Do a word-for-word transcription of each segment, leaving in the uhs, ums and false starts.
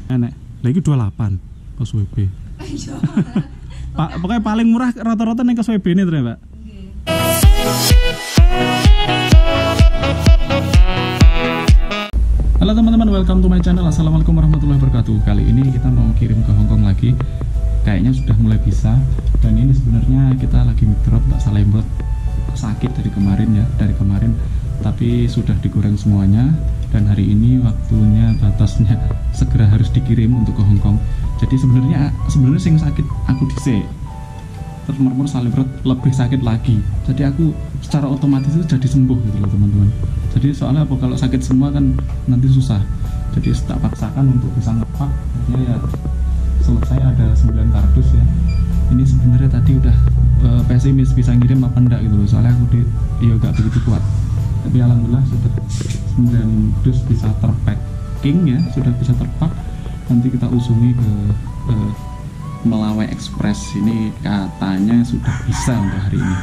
Enek. Lagi dua puluh delapan ke S W B. Pak, pokoknya paling murah rata-rata ning ke S W B ini terus, Pak. Halo teman-teman, welcome to my channel. Assalamualaikum warahmatullahi wabarakatuh. Kali ini kita mau kirim ke Hongkong lagi. Kayaknya sudah mulai bisa. Dan ini sebenarnya kita lagi ngedrop Mbak Salembrot sakit dari kemarin ya, dari kemarin. Tapi sudah digoreng semuanya. Dan hari ini waktunya batasnya segera harus dikirim untuk ke Hongkong. Jadi sebenarnya sebenarnya sing sakit aku dhisik. Terus murmur Salembrot lebih sakit lagi. Jadi aku secara otomatis itu jadi sembuh gitu loh teman-teman. Jadi soalnya apa, kalau sakit semua kan nanti susah. Jadi tak paksakan untuk bisa ngepak. Akhirnya ya selesai ada sembilan kardus ya. Ini sebenarnya tadi udah uh, pesimis bisa ngirim apa enggak gitu loh. Soalnya aku di ya gak begitu kuat. Tapi alhamdulillah sudah sembilan dus bisa terpacking ya, sudah bisa terpak. Nanti kita usungi ke uh, Melawai Express. Ini katanya sudah bisa untuk hari ini.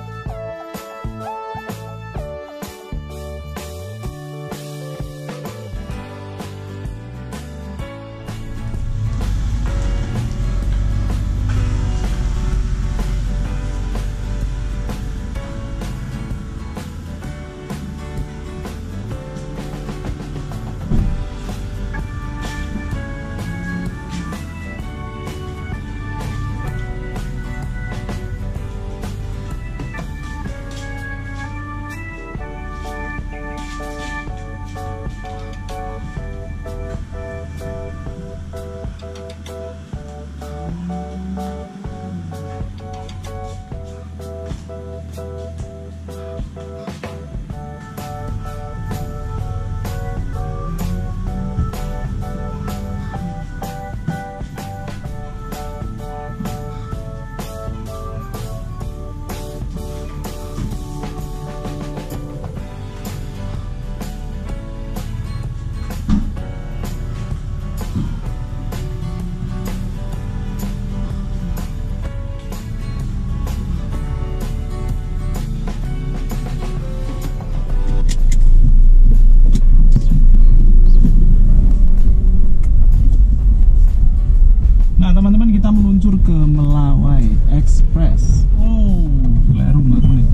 Teman-teman, kita meluncur ke Melawai Express. Oh, lihat rumah nih.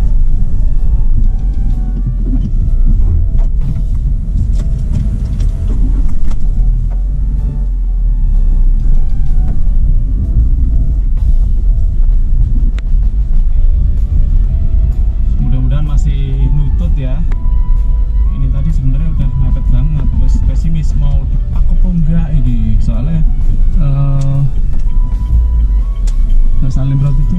Mudah-mudahan masih nutut ya. Ini tadi sebenarnya udah mepet banget, terus pesimis mau dipak apa enggak ini. Soalnya uh, Salembrot itu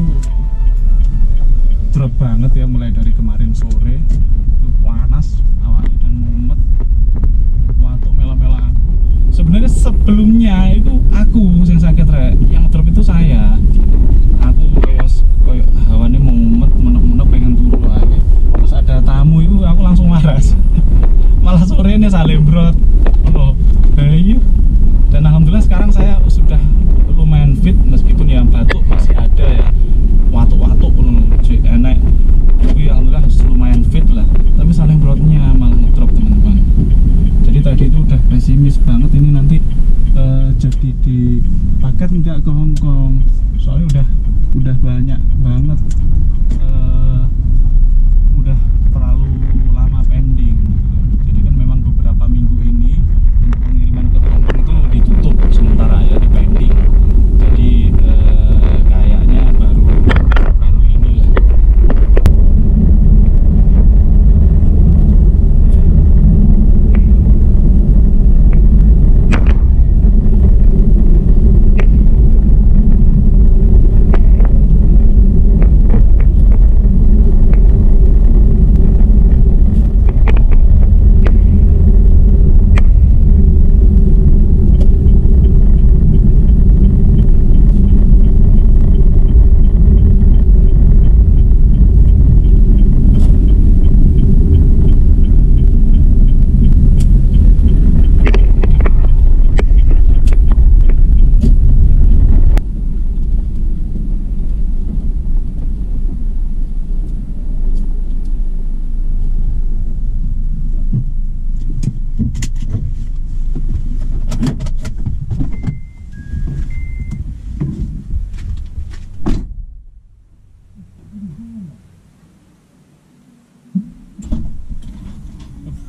drop banget ya, mulai dari kemarin sore itu panas awalnya dan mumet, waktu mela-mela aku. Sebenarnya sebelumnya itu aku yang sakit rek, yang drop itu saya. Aku kayak kayak hawane mau mumet, menek-menek pengen turu aja. Terus ada tamu itu aku langsung waras. Malah sore ini Salembrot. Oh, ayo. Dan alhamdulillah sekarang saya sudah lumayan fit, meskipun ya batuk masih ada ya, watuk-watuk enak, tapi alhamdulillah lumayan fit lah. Tapi Salembrotnya malah ngedrop teman-teman. Jadi tadi itu udah pesimis banget ini nanti uh, jadi di paket nggak ke Hongkong, soalnya udah udah banyak banget uh, udah terlalu lama pending gitu. Jadi kan memang beberapa minggu ini untuk pengiriman ke Hongkong itu ditutup sementara ya, di pending. Jadi eh, kayaknya baru baru inilah.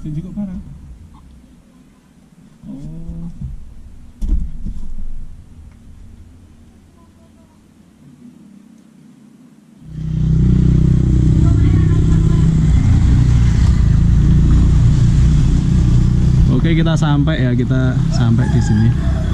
Sing kok barang. Oh. Oke, kita sampai ya, kita sampai di sini.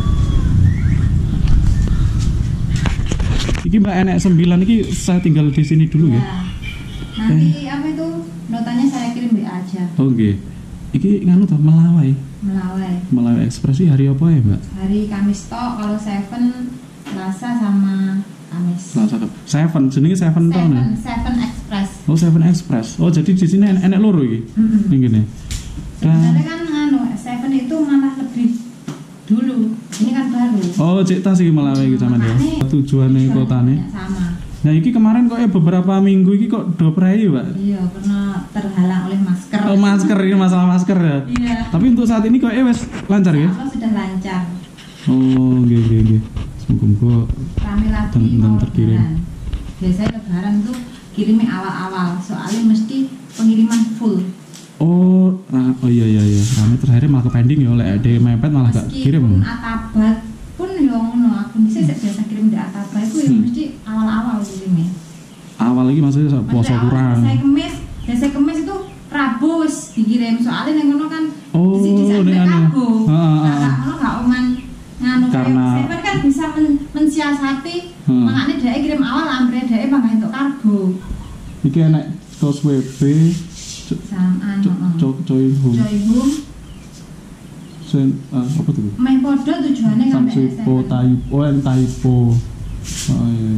Iki Mbak enek sembilan iki saya tinggal di sini dulu ya. Ya. Nanti eh. apa itu notanya saya kirim W A aja. Oke. Okay. Iki nganu toh Melawai. Melawai. Melawai Ekspresi hari apa ya, Mbak? Hari Kamis toh, kalau Seven Selasa sama Kamis. Selasa. Seven, jenenge Seven toh nih. Seven Express. Oh, Seven Express. Oh, jadi di sini enek, enek loro iki. Heeh. Mm -hmm. Ngene. Sebenarnya kan anu Seven itu malah lebih dulu. Ini kan baru. Oh, cek tas iki Melawai iki sampean ya. Tujuane kotane sama. Nah, iki kemarin kok ya beberapa minggu iki kok do prei, Pak? Iya, karena terhalang oleh masker. Oh, masker, ini masalah masker ya. Iya. Tapi untuk saat ini kok ya wes lancar ya? Apa sudah lancar. Oh, nggih nggih nggih. Semoga kami lagi tentang terkirim. Biasanya lebaran tuh kirimnya awal-awal, soalnya mesti pengiriman full. Oh, nah, oh iya iya iya. Kami terakhir malah ke pending ya, oleh ada mepet malah gak kirim. Meskipun atabat pun yo ngono, aku bisa hmm. biasa kirim di atabat itu ya hmm. mesti awal-awal kirimnya. Awal lagi maksudnya puasa kurang. Saya kemis, biasa kemis itu Rabu wis dikirim, soalnya yang ngono kan oh, di sana Rabu. Heeh. Nah, ngono gak oman nganu karena saya kan bisa men mensiasati, hmm. makanya dia kirim awal, akhirnya dia bangga untuk kargo. Iki enak tos W B sama anu coy home coy home sen apa tuh main podo tujuannya kan typo typo oh typo oh iya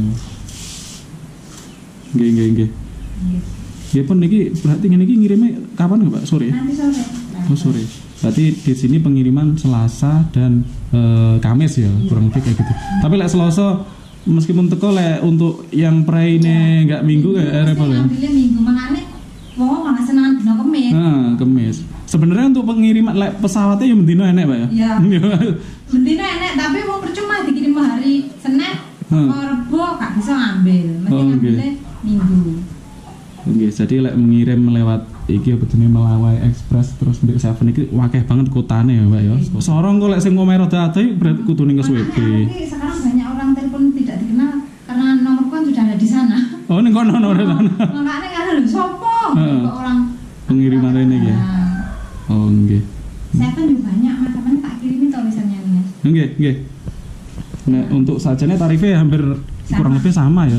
nggih nggih nggih ya pun niki berarti niki ngirimnya kapan nggak Pak? Sore? Nanti sore. Oh sore. Berarti di sini pengiriman Selasa dan e, Kamis ya, iya. Kurang lebih kayak gitu. Tapi lek Selasa meskipun teko lek untuk yang praine nggak ya. Minggu kayak repot ya. Ambilnya minggu makanya wong malah senang dino Kemis. Nah, Kemis. Sebenarnya untuk pengiriman lek pesawatnya ya mendino enek, Pak ya? Iya. Mendino enek, tapi mau percuma dikirim hari Senin, hmm. Rebo gak bisa ngambil. Mesti oh, ngambilnya okay. Minggu. Oke, okay, jadi lek mengirim lewat iki apa jenenge Melawai Express terus mbek Seven iki wakeh banget kotane ya, Mbak ya. Okay. Sorong kok lek sing omahe rada ade berarti kudu ning S W B. Sekarang banyak orang telepon tidak dikenal karena nomor kan sudah ada di sana. Oh, ning kono nomor di sana. Makanya kan lho sopo orang pengiriman ini ya. Oh, nggih. Seven juga banyak, makanya tak kirimin tulisannya nih. Nggih, nggih. Nah, untuk sajane tarifnya hampir sama. Kurang lebih sama ya.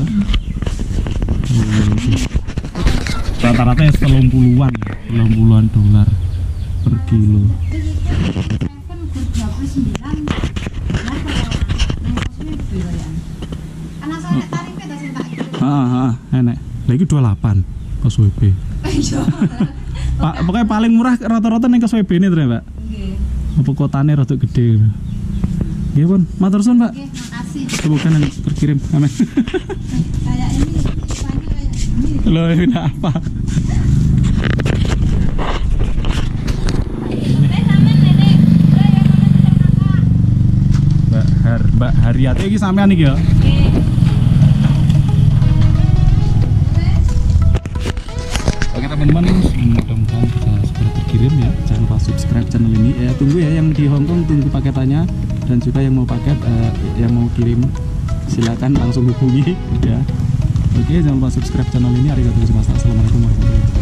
Rata-rata ya telung puluhan, telung puluhan dolar per kilo. Ah, ah, enek. Lagi dua puluh delapan ke S W B. Pak, pokoknya paling murah rata-rata ning ke S W B ini ternyata, Pak. Nggih. Apa kotane rada gede. Nggih, Pun. Matur suwun, Pak. Nggih, makasih. Semoga nanti terkirim. Amin. Kayak ini, rupanya kayak ini. Loh, ini apa? Mbak Har, Mbak Haryati iki sampean iki ya? Nggih. Oke teman-teman, mudah-mudahan bisa segera terkirim ya. Jangan lupa subscribe channel ini. Ya, tunggu ya yang di Hongkong, tunggu paketannya. Dan juga yang mau paket, eh, yang mau kirim, silakan langsung hubungi ya. Oke, jangan lupa subscribe channel ini. Arigatou gozaimasu. Assalamualaikum warahmatullahi wabarakatuh.